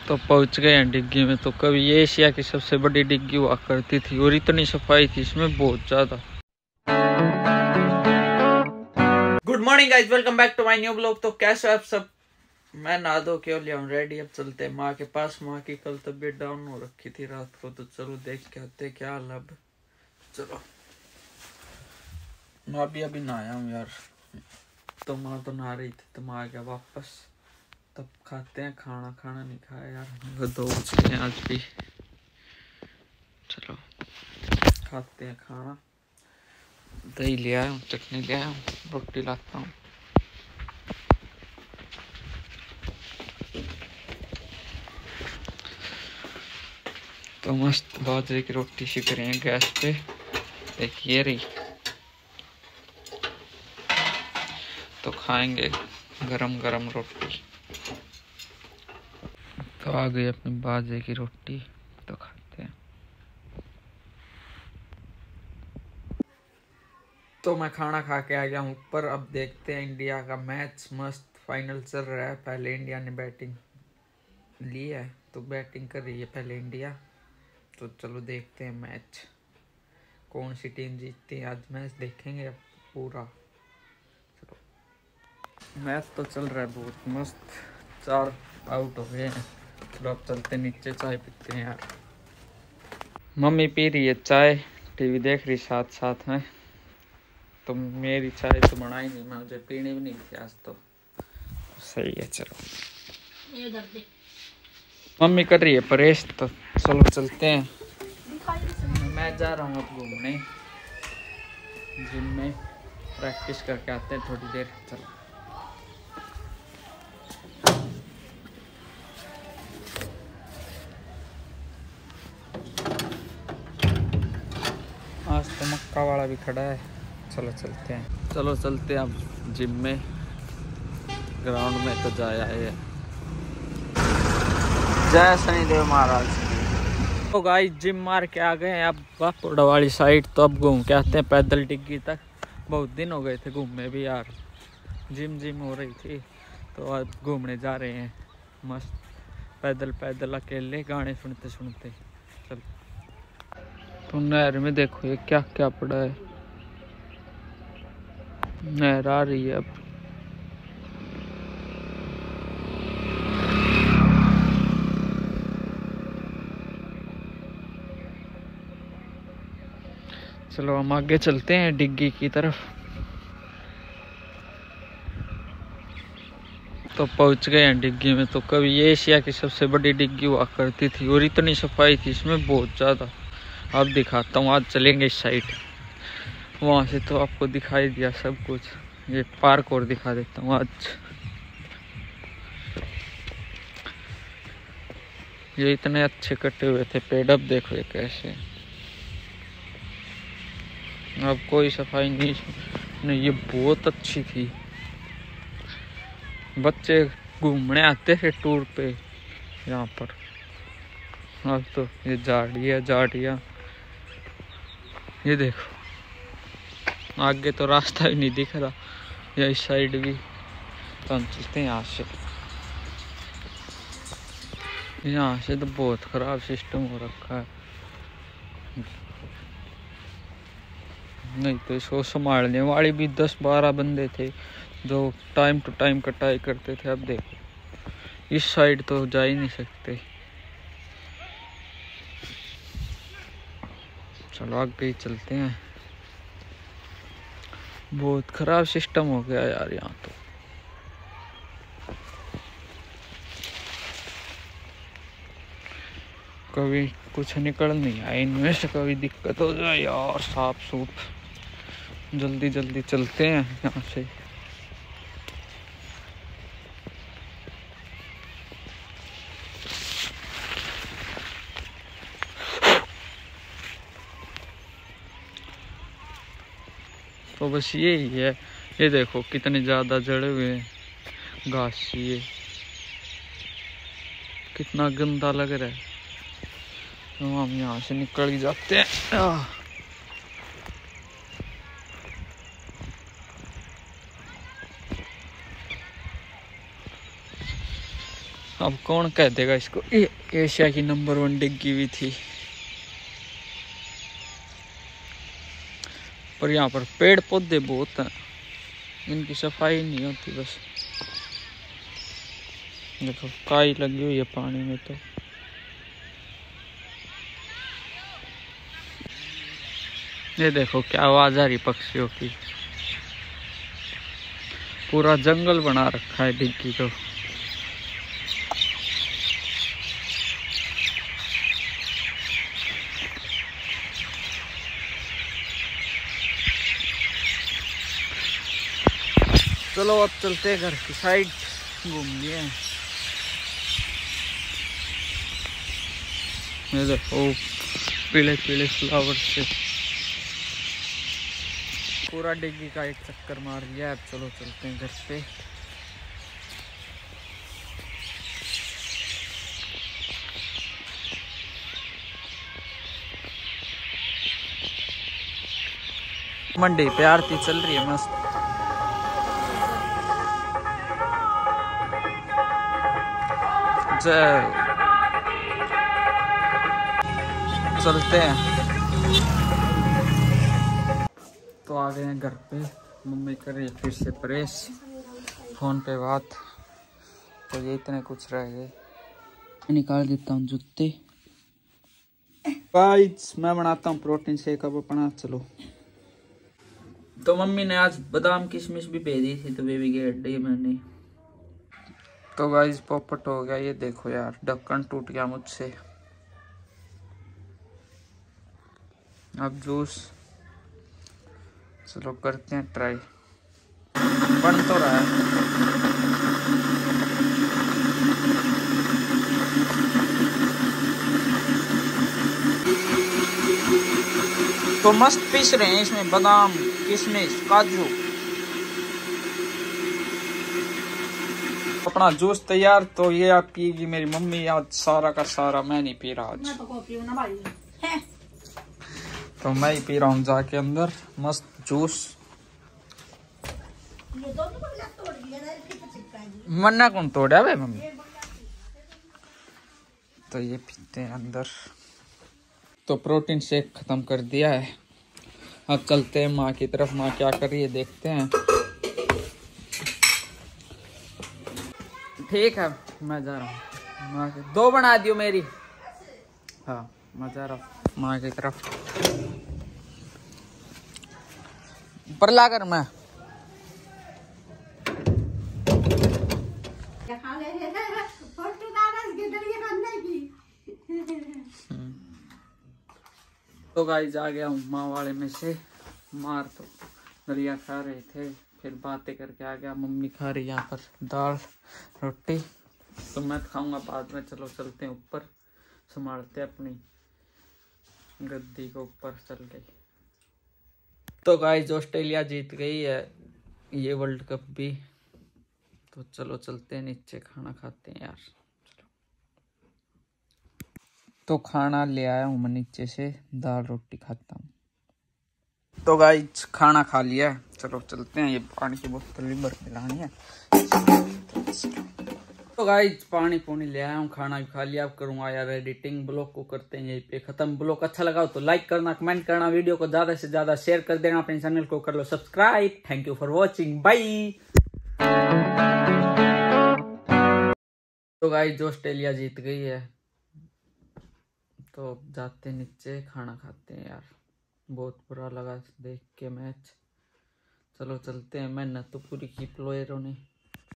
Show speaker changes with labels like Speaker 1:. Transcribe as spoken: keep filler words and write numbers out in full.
Speaker 1: तो पहुंच गए हैं डिग्गी में। तो कभी ये एशिया की सबसे बड़ी डिग्गी हुआ करती थी और इतनी सफाई थी इसमें बहुत ज्यादा। Good morning guys, welcome back to my new blog. तो कैसे आप सब? मैं नहा धो के लिया हूँ रेडी। अब चलते हैं माँ के पास। माँ की कल तबीयत डाउन हो रखी थी रात को, तो चलो देख के आते क्या हाल है। अब चलो, मैं भी अभी नहाया हूँ यार। तो माँ तो नहा रही थी तो माँ आ गया वापस। तब खाते हैं खाना। खाना नहीं खाया यार, दो बज गए हैं आज भी। चलो खाते हैं खाना। दही ले आया हूँ, चटनी ले आया हूँ, रोटी लाता हूँ। तो मस्त बाजरे की रोटी सेक रहे हैं गैस पे। देखिए रही। तो खाएंगे गरम गरम रोटी। तो आ गई अपनी बाजरे की रोटी, तो खाते हैं। तो मैं खाना खा के आ गया हूँ ऊपर। अब देखते हैं इंडिया का मैच। मस्त फाइनल चल रहा है। पहले इंडिया ने बैटिंग ली है, तो बैटिंग कर रही है पहले इंडिया। तो चलो देखते हैं मैच, कौन सी टीम जीतती है। आज मैच देखेंगे अब पूरा। चलो, मैच तो चल रहा है बहुत मस्त। चार आउट हो गए हैं। चलो अब चलते नीचे, चाय पीते हैं यार। मम्मी पी रही है चाय, टीवी देख रही साथ साथ में। तो मेरी चाय तो बनाई नहीं, मैं मुझे पीनी भी नहीं थी आज। तो सही है, चलो। मम्मी कर रही है परेश, तो चलो चलते हैं। मैं जा रहा हूँ अब घूमने जिम में, प्रैक्टिस करके आते हैं थोड़ी देर। चलो आज तो मक्का वाला भी खड़ा है। चलो चलते हैं। चलो चलते हैं अब जिम में। ग्राउंड में तो जाया है। जय शनिदेव महाराज। तो गाइस जिम मार के आ गए हैं अब बापोड़ा वाली साइड। तो अब घूम के आते हैं पैदल डिग्गी तक। बहुत दिन हो गए थे घूमने भी यार। जिम जिम हो रही थी तो अब घूमने जा रहे हैं मस्त पैदल पैदल अकेले, गाने सुनते सुनते। चल, तो नहर में देखो ये क्या क्या पड़ा है। नहर आ रही है अब। चलो हम आगे चलते हैं डिग्गी की तरफ। तो पहुंच गए हैं डिग्गी में। तो कभी ये एशिया की सबसे बड़ी डिग्गी हुआ करती थी और इतनी सफाई थी इसमें बहुत ज़्यादा। अब दिखाता हूँ, आज चलेंगे इस साइड। वहाँ से तो आपको दिखाई दिया सब कुछ। ये पार्क और दिखा देता हूँ आज। ये इतने अच्छे कटे हुए थे पेड़, अब देखो ये कैसे। अब कोई सफाई नहीं नहीं, ये बहुत अच्छी थी। बच्चे घूमने आते थे टूर पे यहाँ पर। अब तो ये झाड़ियाँ झाड़ियाँ, ये देखो आगे तो रास्ता ही नहीं दिख रहा। या इस साइड भी। तो हम चलते हैं यहाँ से। यहाँ से तो बहुत खराब सिस्टम हो रखा है। नहीं तो इसको संभालने वाले भी दस बारह बंदे थे जो टाइम टू टाइम कटाई करते थे। अब देखो इस साइड तो जा ही नहीं सकते। चलो आगे ही चलते हैं। बहुत खराब सिस्टम हो गया यार यहाँ तो। कभी कुछ निकल नहीं आए इनमें से, कभी दिक्कत हो जाए यार। साफ सूफ जल्दी जल्दी चलते हैं यहाँ से। तो बस यही है। ये देखो कितने ज्यादा जड़े हुए हैं घास। ये कितना गंदा लग रहा है। तो हम यहाँ से निकल ही जाते हैं। अब कौन कह देगा इसको, ये एशिया की नंबर वन डिग्गी हुई थी। पर यहाँ पर पेड़ पौधे बहुत हैं, इनकी सफाई नहीं होती बस। देखो काई लगी हुई है पानी में। तो ये देखो क्या आवाज आ रही पक्षियों की। पूरा जंगल बना रखा है डिग्गी को। चलो अब चलते हैं घर की साइड, घूम लिए। ये देखो पीले पीले फ्लावर से पूरा डिग्गी का एक चक्कर मार लिया। अब चलो चलते हैं घर पे। मंडी पे आरती चल रही है मस्त। चलते हैं। तो आ गए हैं घर पे। मम्मी कर रही फिर से प्रेस, फोन पे बात। तो ये इतने कुछ रह गए, निकाल देता हूँ जूते। गाइस मैं बनाता हूँ प्रोटीन शेक अब अपना। चलो। तो मम्मी ने आज बादाम किशमिश भी भेजी थी, तो बेबी के हड्डी मैंने। तो गाइस पोपट हो गया, ये देखो यार ढक्कन टूट गया मुझसे। अब जूस चलो करते हैं ट्राई। बन तो रहा है। तो मस्त पीस रहे हैं इसमें बादाम किशमिश काजू। अपना जूस तैयार। तो ये आप पिएगी मेरी मम्मी आज सारा का सारा, मैं नहीं पी रहा आज। तो मैं ही पी रहा हूँ जाके अंदर मस्त जूस। मन्ना कौन तोड़ा भाई मम्मी। तो ये पीते हैं अंदर। तो प्रोटीन शेक खत्म कर दिया है। अब चलते हैं माँ की तरफ। माँ क्या कर रही है देखते हैं। ठीक है मैं जा रहा हूँ माँ के। दो बना दियो मेरी। हाँ मैं जा रहा हूँ माँ की तरफ। पर ला कर मैं तो गाइस आ गया हूँ माँ वाले में से। मार तो दलिया खा रहे थे, फिर बातें करके आ गया। मम्मी खा रही यहाँ पर दाल रोटी। तो मैं खाऊंगा बाद में। चलो चलते हैं ऊपर, संभालते अपनी गद्दी को। ऊपर चल गई। तो गाइस ऑस्ट्रेलिया जीत गई है ये वर्ल्ड कप भी। तो चलो चलते हैं नीचे, खाना खाते हैं यार। चलो। तो खाना ले आया हूँ मैं नीचे से, दाल रोटी खाता हूँ। तो गाइस खाना खा लिया है, चलो चलते हैं। ये पानी की बोतल भी भर के लानी है। तो गाइस पानी पुनी ले आया हूँ, खाना भी खा लिया। अब करूंगा यार एडिटिंग। ब्लॉग को करते हैं यहीं पे खत्म। ब्लॉग अच्छा लगा हो तो लाइक करना, कमेंट करना, वीडियो को ज्यादा से ज्यादा शेयर कर देना। अपने चैनल को कर लो subscribe. Thank you for watching, bye. तो गाइस ऑस्ट्रेलिया जीत गई है, तो जाते नीचे खाना खाते हैं यार। बहुत बुरा लगा देख के मैच। चलो चलते हैं। मेहनत तो पूरी की प्लेयरों ने।